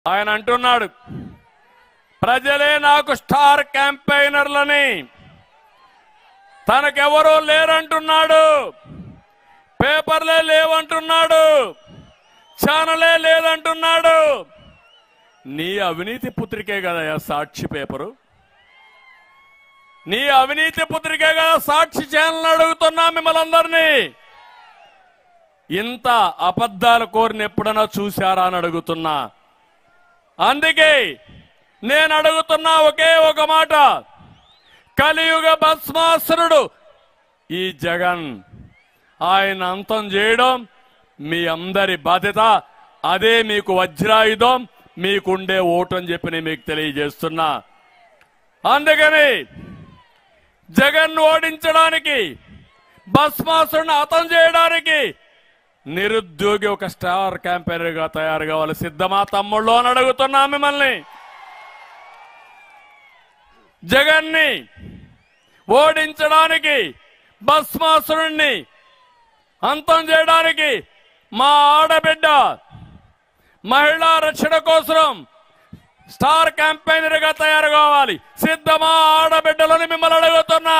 ఆయన అంటున్నాడు, ప్రజలే నాకు స్టార్ క్యాంపెయినర్లని. తనకెవరూ లేరంటున్నాడు, పేపర్లే లేవంటున్నాడు, ఛానలే లేదంటున్నాడు. నీ అవినీతి పుత్రికే కదా సాక్షి పేపరు, నీ అవినీతి పుత్రికే కదా సాక్షి ఛానల్. అడుగుతున్నా మిమ్మల్ని అందరినీ, ఇంత అబద్ధాలు కోరిన ఎప్పుడైనా చూశారా అని అడుగుతున్నా. అందుకే నేను అడుగుతున్నా ఒకే ఒక మాట, కలియుగ భస్మాసురుడు ఈ జగన్, ఆయన అంతం చేయడం మీ అందరి బాధ్యత. అదే మీకు వజ్రాయుధం, మీకుండే ఓటు అని చెప్పి నేను మీకు తెలియజేస్తున్నా. అందుకని జగన్ ఓడించడానికి, భస్మాసురుని అంతం చేయడానికి నిరుద్యోగి ఒక స్టార్ క్యాంపెయినర్ గా తయారు కావాలి. సిద్ధమా తమ్ముళ్ళు అని అడుగుతున్నా మిమ్మల్ని. జగన్ని ఓడించడానికి, భస్మాసురుణ్ణి అంతం చేయడానికి మా ఆడబిడ్డ మహిళా రక్షణ కోసం స్టార్ క్యాంపెయినర్ గా తయారు కావాలి. సిద్ధమా ఆడబిడ్డలని మిమ్మల్ని అడుగుతున్నా.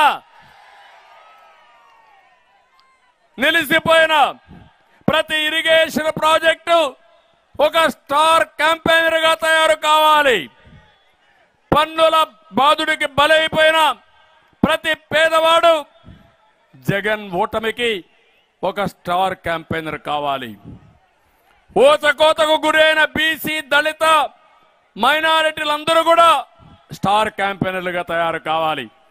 నిలిసిపోయిన ప్రతి ఇరిగేషన్ ప్రాజెక్టు ఒక స్టార్ క్యాంపెయినర్ గా తయారు కావాలి. పన్నుల బాధుడికి బలైపోయిన ప్రతి పేదవాడు జగన్ ఓటమికి ఒక స్టార్ క్యాంపెయినర్ కావాలి. ఊచకోతకు గురైన బీసీ, దళిత, మైనారిటీలందరూ కూడా స్టార్ క్యాంపెయినర్లుగా తయారు కావాలి.